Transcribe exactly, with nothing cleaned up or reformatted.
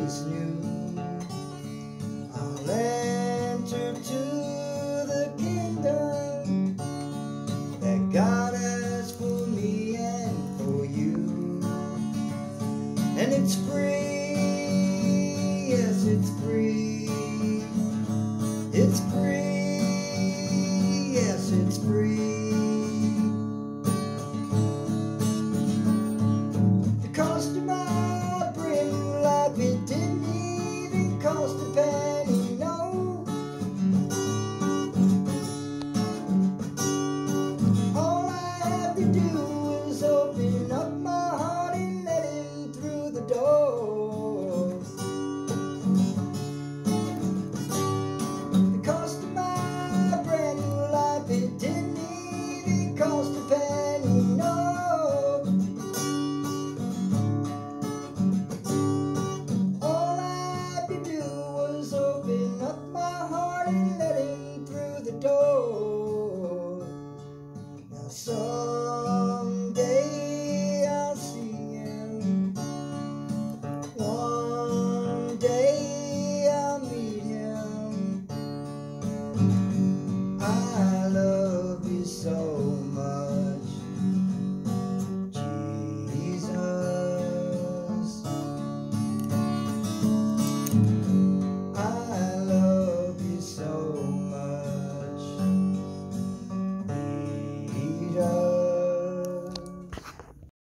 is new. I'll enter to the kingdom that God has for me and for you. And it's free, yes, it's free. It's free, yes, it's free. The cost of my brand new life, it didn't even cost a penny, no. All I have to do is open up my heart and let him through the door. The cost of my brand new life, it didn't even cost a penny, no. All I had to do was open up my heart and let him through the door. Now someday I'll see him. One day I'll meet him.